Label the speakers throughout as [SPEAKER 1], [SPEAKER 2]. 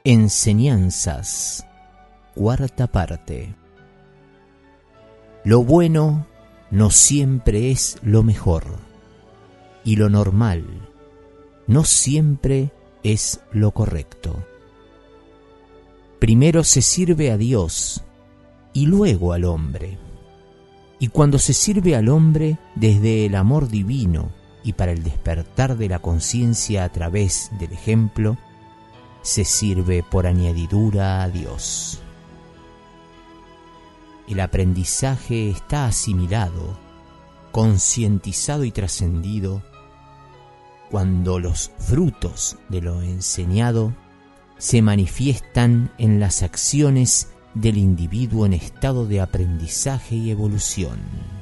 [SPEAKER 1] Enseñanzas, cuarta parte. Lo bueno no siempre es lo mejor, y lo normal no siempre es lo correcto. Primero se sirve a Dios y luego al hombre. Y cuando se sirve al hombre desde el amor divino y para el despertar de la conciencia a través del ejemplo, se sirve por añadidura a Dios. El aprendizaje está asimilado, concientizado y trascendido cuando los frutos de lo enseñado se manifiestan en las acciones del individuo en estado de aprendizaje y evolución.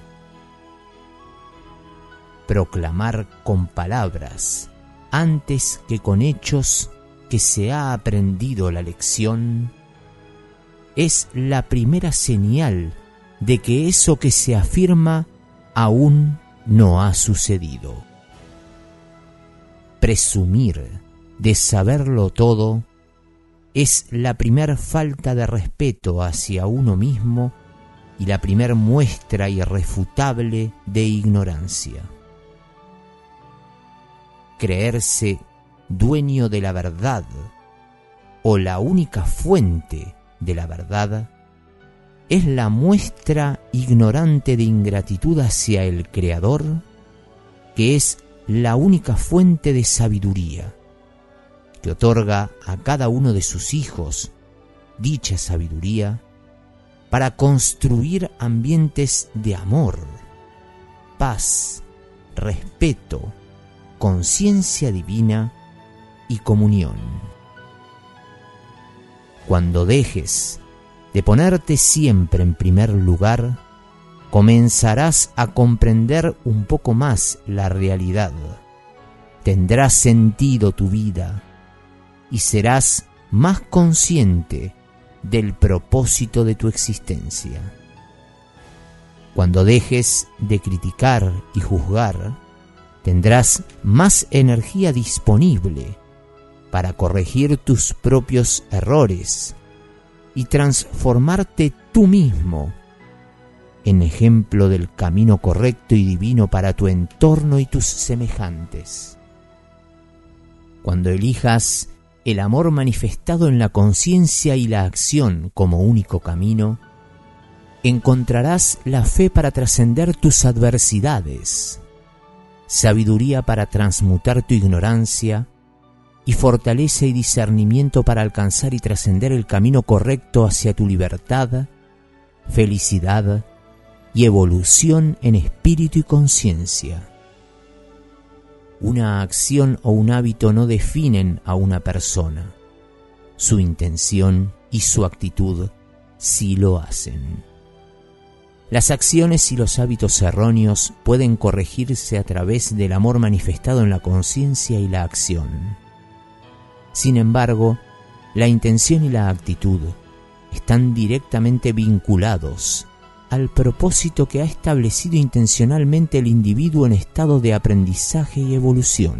[SPEAKER 1] Proclamar con palabras, antes que con hechos, que se ha aprendido la lección, es la primera señal de que eso que se afirma aún no ha sucedido. Presumir de saberlo todo es la primer falta de respeto hacia uno mismo y la primer muestra irrefutable de ignorancia. Creerse dueño de la verdad o la única fuente de la verdad es la muestra ignorante de ingratitud hacia el Creador, que es la única fuente de sabiduría, que otorga a cada uno de sus hijos dicha sabiduría para construir ambientes de amor, paz, respeto, conciencia divina y comunión. Cuando dejes de ponerte siempre en primer lugar, comenzarás a comprender un poco más la realidad. Tendrá sentido tu vida y serás más consciente del propósito de tu existencia. Cuando dejes de criticar y juzgar, tendrás más energía disponible para corregir tus propios errores y transformarte tú mismo en ejemplo del camino correcto y divino para tu entorno y tus semejantes. Cuando elijas el amor manifestado en la conciencia y la acción como único camino, encontrarás la fe para trascender tus adversidades, sabiduría para transmutar tu ignorancia y fortaleza y discernimiento para alcanzar y trascender el camino correcto hacia tu libertad, felicidad y evolución en espíritu y conciencia. Una acción o un hábito no definen a una persona. Su intención y su actitud sí lo hacen. Las acciones y los hábitos erróneos pueden corregirse a través del amor manifestado en la conciencia y la acción. Sin embargo, la intención y la actitud están directamente vinculados al propósito que ha establecido intencionalmente el individuo en estado de aprendizaje y evolución.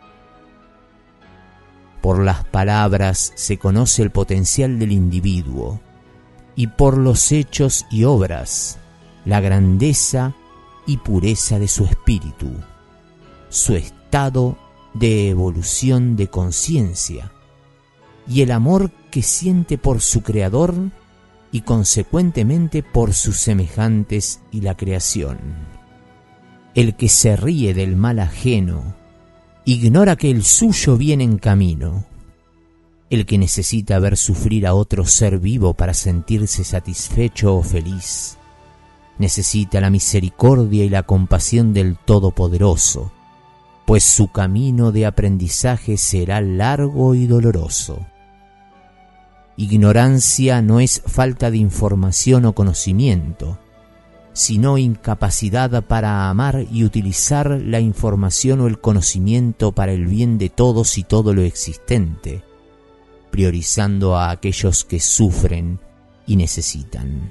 [SPEAKER 1] Por las palabras se conoce el potencial del individuo y por los hechos y obras la grandeza y pureza de su espíritu, su estado de evolución de conciencia y el amor que siente por su Creador y consecuentemente por sus semejantes y la creación. El que se ríe del mal ajeno ignora que el suyo viene en camino. El que necesita ver sufrir a otro ser vivo para sentirse satisfecho o feliz, necesita la misericordia y la compasión del Todopoderoso, pues su camino de aprendizaje será largo y doloroso. Ignorancia no es falta de información o conocimiento, sino incapacidad para amar y utilizar la información o el conocimiento para el bien de todos y todo lo existente, priorizando a aquellos que sufren y necesitan.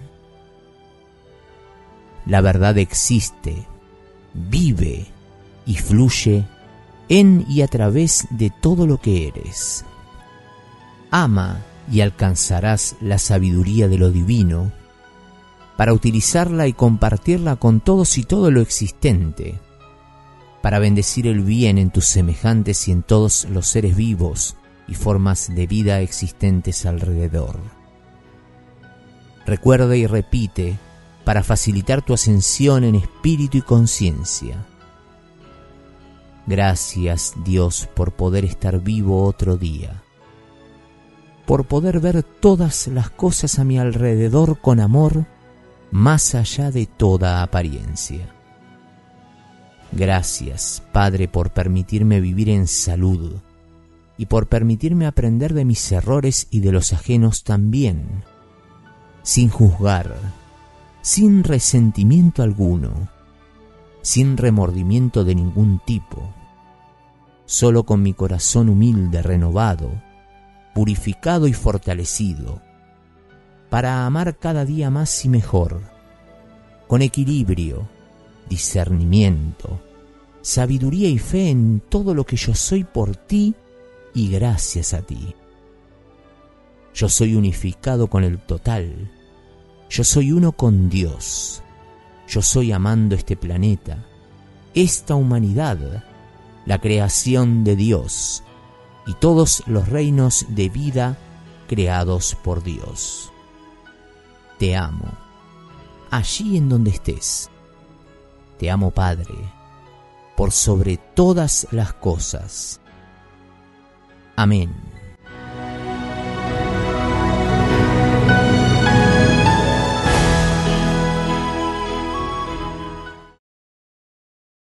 [SPEAKER 1] La verdad existe, vive y fluye en y a través de todo lo que eres. Ama y alcanzarás la sabiduría de lo divino para utilizarla y compartirla con todos y todo lo existente, para bendecir el bien en tus semejantes y en todos los seres vivos y formas de vida existentes alrededor. Recuerda y repite para facilitar tu ascensión en espíritu y conciencia. Gracias, Dios, por poder estar vivo otro día, por poder ver todas las cosas a mi alrededor con amor, más allá de toda apariencia. Gracias, Padre, por permitirme vivir en salud y por permitirme aprender de mis errores y de los ajenos también, sin juzgar, sin resentimiento alguno, sin remordimiento de ningún tipo, solo con mi corazón humilde, renovado, purificado y fortalecido, para amar cada día más y mejor, con equilibrio, discernimiento, sabiduría y fe en todo lo que yo soy por ti y gracias a ti. Yo soy unificado con el total, yo soy uno con Dios, yo soy amando este planeta, esta humanidad, la creación de Dios y todos los reinos de vida creados por Dios. Te amo, allí en donde estés. Te amo, Padre, por sobre todas las cosas. Amén.